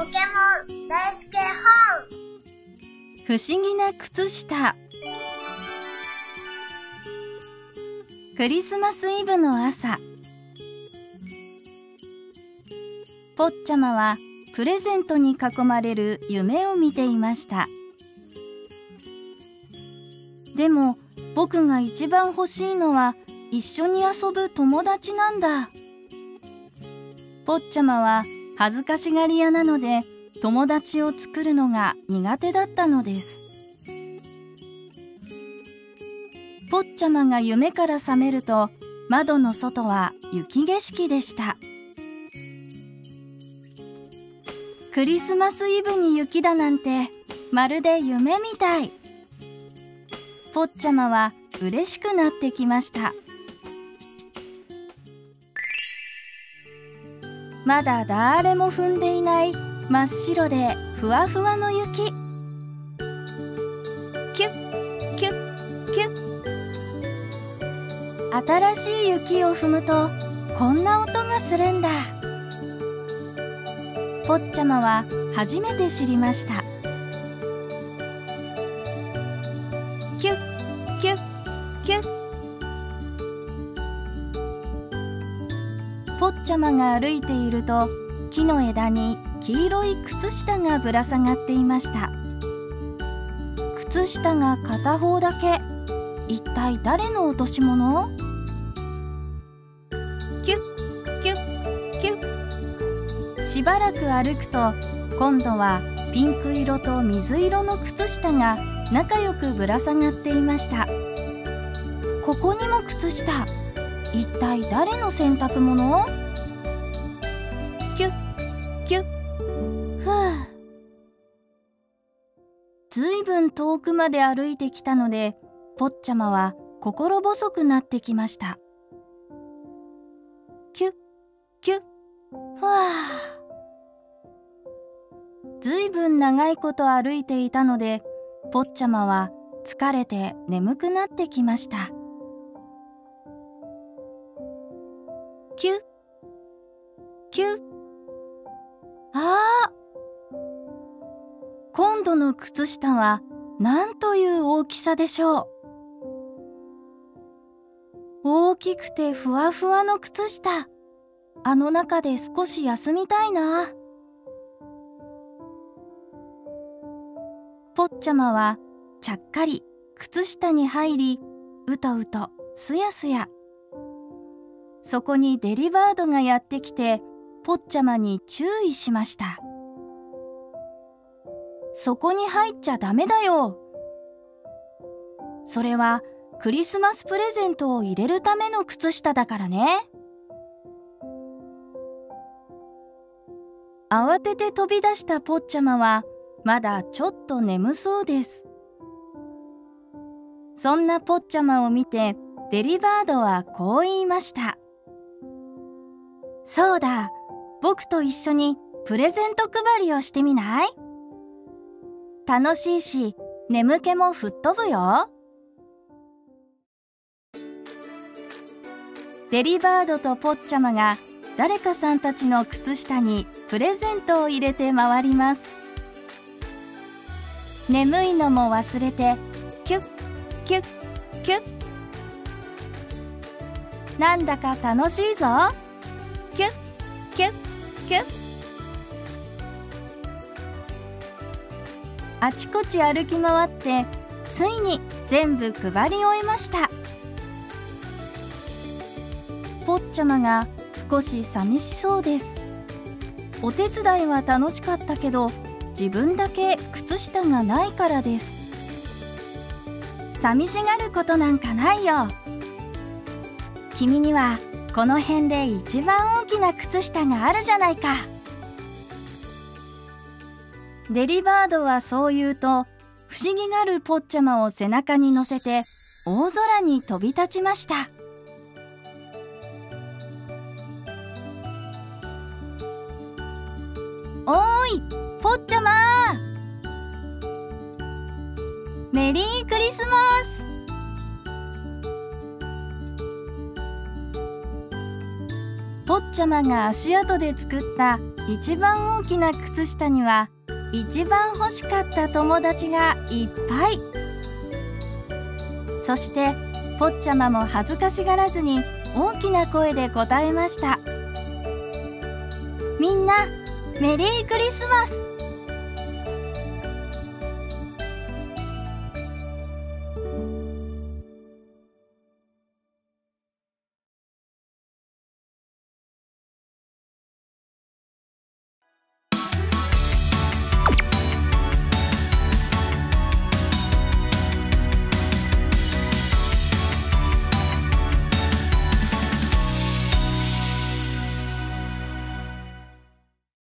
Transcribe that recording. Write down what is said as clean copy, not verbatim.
ケモン大好き本。 不思議な靴下。クリスマスイブの朝、ポッチャマはプレゼントに囲まれる夢を見ていました。でも僕が一番欲しいのは一緒に遊ぶ友達なんだ。ポッチャマは恥ずかしがり屋なので友達を作るのが苦手だったのです。ポッチャマが夢から覚めると窓の外は雪景色でした。クリスマスイブに雪だなんてまるで夢みたい。ポッチャマは嬉しくなってきました。まだ誰も踏んでいない真っ白でふわふわの雪。キュッキュッキュッ。新しい雪を踏むとこんな音がするんだ。ポッチャマは初めて知りました。キュッキュッキュッ。ポッチャマが歩いていると木の枝に黄色い靴下がぶら下がっていました。靴下が片方だけ。一体誰の落とし物？キュッキュッキュッ。しばらく歩くと今度はピンク色と水色の靴下が仲良くぶら下がっていました。ここにも靴下。一体誰の洗濯物？キュッキュッ。ふう。ずいぶん遠くまで歩いてきたのでポッチャマは心細くなってきました。キュッキュッ。ふわあ。ずいぶん長いこと歩いていたのでポッチャマは疲れて眠くなってきました。キュッキュッ。ああ、今度の靴下はなんという大きさでしょう。大きくてふわふわの靴下。あの中で少し休みたいな。ポッチャマはちゃっかり靴下に入り、うとうとすやすや。そこにデリバードがやってきてポッチャマに注意しました。そこに入っちゃダメだよ。それはクリスマスプレゼントを入れるための靴下だからね。慌てて飛び出したポッチャマはまだちょっと眠そうです。そんなポッチャマを見てデリバードはこう言いました。そうだ、僕と一緒にプレゼント配りをしてみない？楽しいし眠気も吹っ飛ぶよ。デリバードとポッチャマが誰かさんたちの靴下にプレゼントを入れて回ります。眠いのも忘れてキュッキュッキュッ。なんだか楽しいぞ。キュッキュッキュッ。あちこち歩き回ってついに全部配り終えました。ポッチャマが少し寂しそうです。お手伝いは楽しかったけど自分だけ靴下がないからです。寂しがることなんかないよ。君にはこの辺で一番大きな靴下があるじゃないか。デリバードはそう言うと不思議がるポッチャマを背中に乗せて大空に飛び立ちました。おーい、ポッチャマー。メリークリスマス。ポッチャマが足跡で作った一番大きな靴下には一番欲しかった友達がいっぱい。そしてポッチャマも恥ずかしがらずに大きな声で答えました。みんな、メリークリスマス。